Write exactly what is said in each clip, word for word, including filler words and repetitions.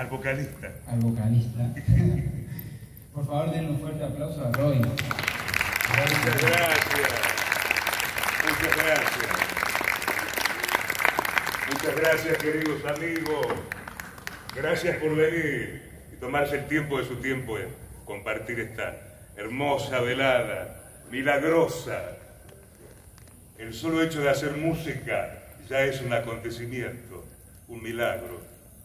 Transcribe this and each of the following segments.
al vocalista. Al vocalista. Por favor, denle un fuerte aplauso a Roy. Muchas gracias. Muchas gracias. Muchas gracias, queridos amigos. Gracias por venir y tomarse el tiempo de su tiempo en compartir esta hermosa velada, milagrosa. El solo hecho de hacer música ya es un acontecimiento, un milagro.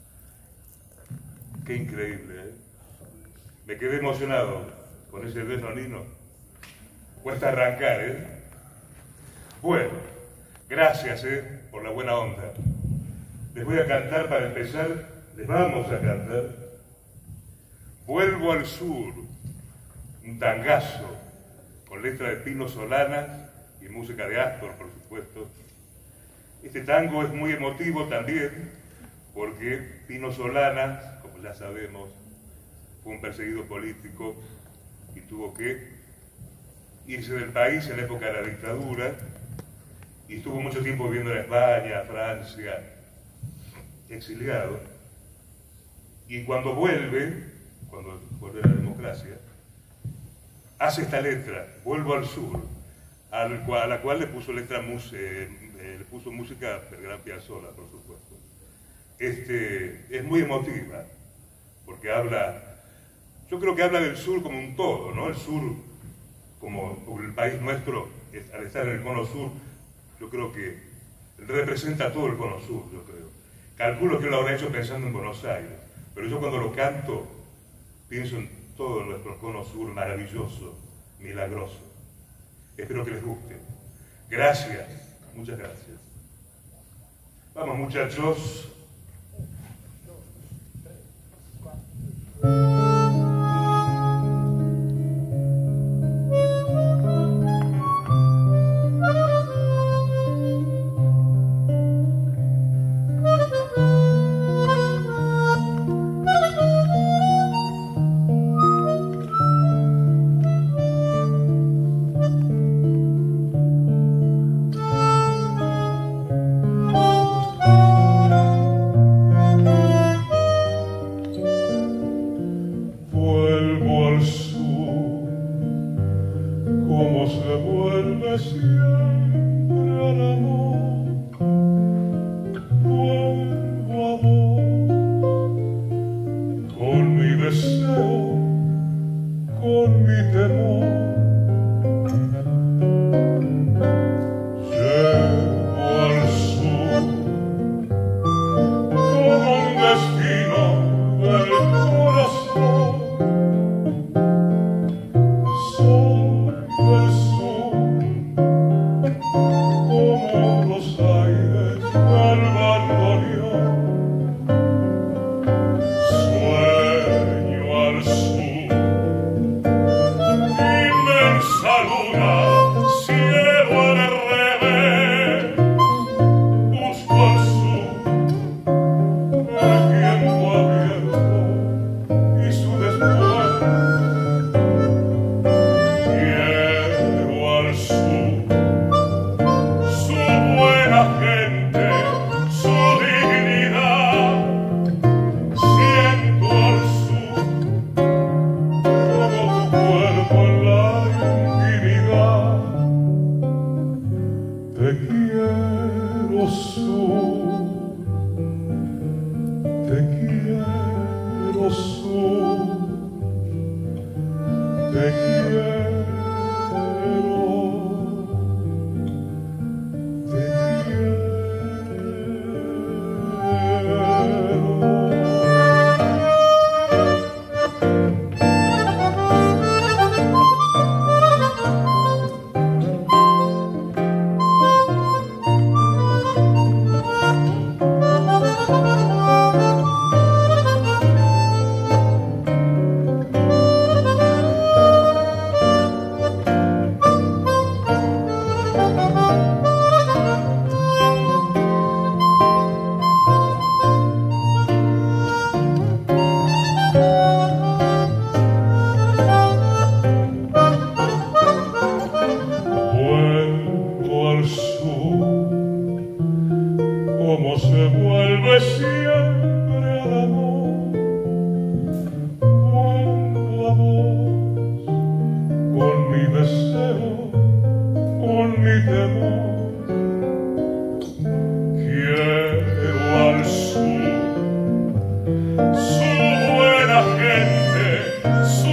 Qué increíble, ¿eh? Me quedé emocionado con ese beso nino. Cuesta arrancar, ¿eh? Bueno, gracias, ¿eh? Por la buena onda. Les voy a cantar para empezar, les vamos a cantar Vuelvo al Sur, un tangazo con letra de Pino Solanas y música de Astor, por supuesto. Este tango es muy emotivo también porque Pino Solanas, como ya sabemos, fue un perseguido político y tuvo que irse del país en la época de la dictadura y estuvo mucho tiempo viviendo en España, Francia, exiliado. Y cuando vuelve, cuando vuelve a la democracia, hace esta letra, Vuelvo al Sur, al cual, a la cual le puso letra mus, eh, eh, le puso música del gran Piazzolla, por supuesto. Este, es muy emotiva, porque habla, yo creo que habla del sur como un todo, ¿no? El sur, como el país nuestro, al estar en el cono sur, yo creo que representa todo el cono sur, yo creo. Calculo que lo habrá hecho pensando en Buenos Aires, pero yo cuando lo canto, pienso en todo nuestro cono sur maravilloso, milagroso. Espero que les guste. Gracias, muchas gracias. Vamos, muchachos. Su